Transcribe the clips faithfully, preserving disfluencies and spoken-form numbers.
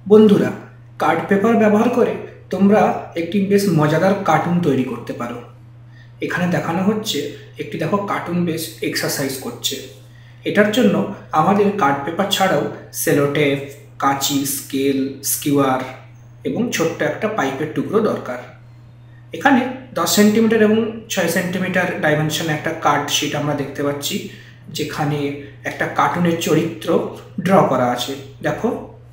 বন্ধুরা, card paper ব্যবহার করে তোমরা একটি বেশ মজাদার কার্টুন তৈরি করতে পারো। এখানে দেখানো হচ্ছে একটি দেখো কার্টুন বেশ এক্সারসাইজ করছে। এটার জন্য আমাদের কার্ড পেপার ছাড়াও সেলোটেপ, কাঁচি, স্কেল, স্কিওয়ার এবং ছোট্ট একটা পাইপের টুকরো দরকার। এখানে দশ সেন্টিমিটার এবং ছয় সেন্টিমিটার ডাইমেনশনে একটা কার্ড শিট আমরা দেখতে পাচ্ছি, যেখানে একটা কার্টুনের চরিত্র ড্র করা আছে। দেখো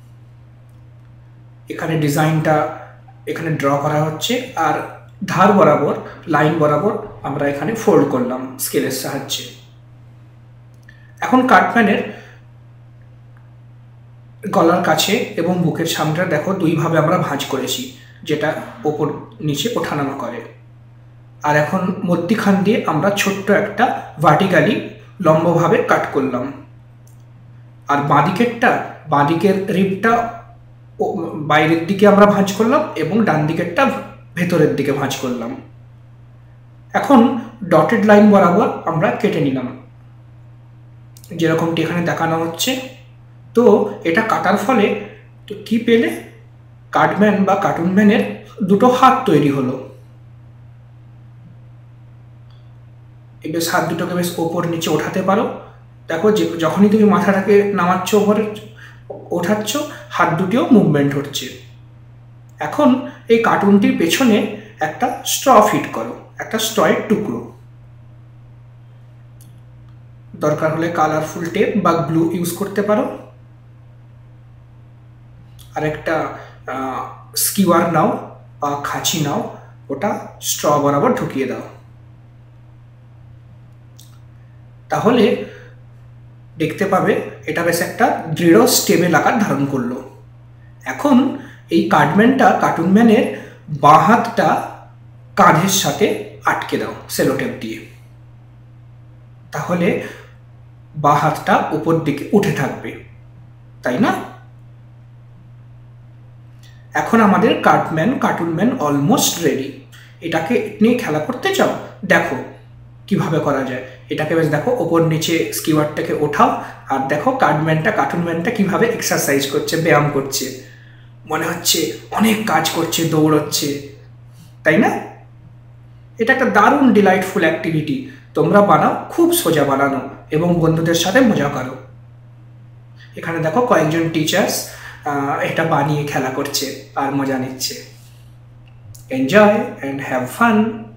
এখানে ডিজাইনটা এখানে ড্র করা হচ্ছে, আর ধার বরাবর লাইন বরাবর আমরা এখানে ফোল্ড করলাম স্কেলের সাহায্যে। এখন কাটম্যানের গলার কাছে এবং বুকের সামনেটা দেখো দুইভাবে আমরা ভাঁজ করেছি, যেটা ওপর নিচে ওঠানামা করে। আর এখন মধ্যিখান দিয়ে আমরা ছোট্ট একটা ভার্টিক্যালি লম্বভাবে কাট করলাম। আর বাঁদিকেরটা বাঁদিকের রিবটা বাইরের দিকে আমরা ভাঁজ করলাম এবং ডান দিকেরটা ভেতরের দিকে ভাঁজ করলাম। এখন ডটেড লাইন বরাবর আমরা কেটে নিলাম, যেরকমটি এখানে দেখানো হচ্ছে। তো এটা কাটার ফলে তো কি পেলে, কার্ডম্যান বা কার্টুনম্যানের দুটো হাত তৈরি হলো। বেশ হাত দুটোকে বেশ ওপর নিচে ওঠাতে পারো। দেখো যে যখনই তুমি মাথাটাকে নামাচ্ছ ওপরে ওঠাচ্ছ, হাত দুটিও মুভমেন্ট হচ্ছে। এখন এই কার্টুনটির পেছনে একটা স্ট্র ফিট করো, একটা স্ট্রয়ের টুকরো। দরকার হলে কালারফুল টেপ বা গ্লু ইউজ করতে পারো। আর একটা স্কিওয়ার নাও বা খাঁচি নাও, ওটা স্ট্র বরাবর ঢুকিয়ে দাও। তাহলে দেখতে পাবে এটা বেশ একটা দৃঢ় স্টেবল আকার ধারণ করলো। এখন এই কার্ডম্যানটা কার্টুনম্যানের বাঁ হাতটা কাঁধের সাথে আটকে দাও সেলোটেপ দিয়ে। তাহলে বাঁ হাতটা উপর দিকে উঠে থাকবে, তাই না? এখন আমাদের কার্ডম্যান কার্টুনম্যান অলমোস্ট রেডি। এটাকে নিয়ে খেলা করতে চাও? দেখো কিভাবে করা যায়। এটাকে বেশ দেখো ওপর নিচে স্কিওয়ারটাকে ওঠাও, আর দেখো কার্ডম্যানটা কার্টুনম্যানটা কিভাবে এক্সারসাইজ করছে, ব্যায়াম করছে। মনে হচ্ছে অনেক কাজ করছে, দৌড়চ্ছে, তাই না? এটা একটা দারুণ ডিলাইটফুল অ্যাক্টিভিটি। তোমরা বানাও, খুব সোজা বানানো, এবং বন্ধুদের সাথে মজা করো। এখানে দেখো কয়েকজন টিচার্স এটা বানিয়ে খেলা করছে আর মজা নিচ্ছে। Enjoy and have fun.